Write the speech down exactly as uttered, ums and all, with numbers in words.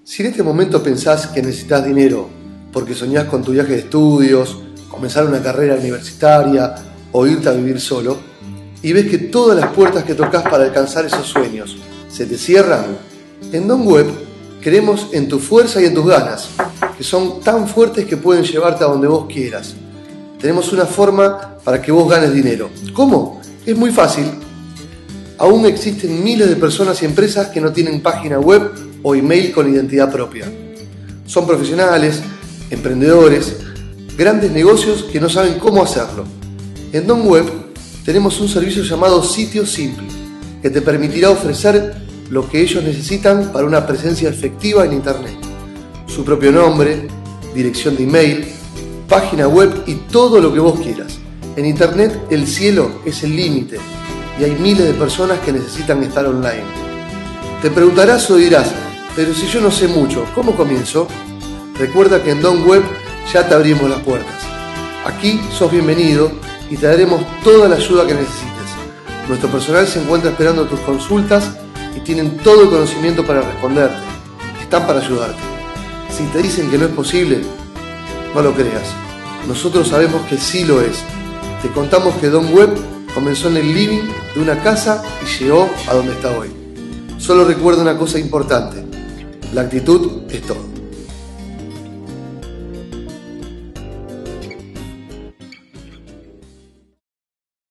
Si en este momento pensás que necesitas dinero porque soñás con tu viaje de estudios, comenzar una carrera universitaria o irte a vivir solo, y ves que todas las puertas que tocas para alcanzar esos sueños se te cierran, en DonWeb creemos en tu fuerza y en tus ganas, que son tan fuertes que pueden llevarte a donde vos quieras. Tenemos una forma para que vos ganes dinero. ¿Cómo? Es muy fácil. Aún existen miles de personas y empresas que no tienen página web o email con identidad propia. Son profesionales, emprendedores, grandes negocios que no saben cómo hacerlo. En DonWeb tenemos un servicio llamado Sitio Simple, que te permitirá ofrecer lo que ellos necesitan para una presencia efectiva en Internet. Su propio nombre, dirección de email, página web y todo lo que vos quieras. En Internet el cielo es el límite y hay miles de personas que necesitan estar online. Te preguntarás o dirás, pero si yo no sé mucho, ¿cómo comienzo? Recuerda que en DonWeb ya te abrimos las puertas. Aquí sos bienvenido y te daremos toda la ayuda que necesites. Nuestro personal se encuentra esperando tus consultas y tienen todo el conocimiento para responderte. Están para ayudarte. Si te dicen que no es posible, no lo creas. Nosotros sabemos que sí lo es. Te contamos que DonWeb comenzó en el living de una casa y llegó a donde está hoy. Solo recuerda una cosa importante: la actitud es todo.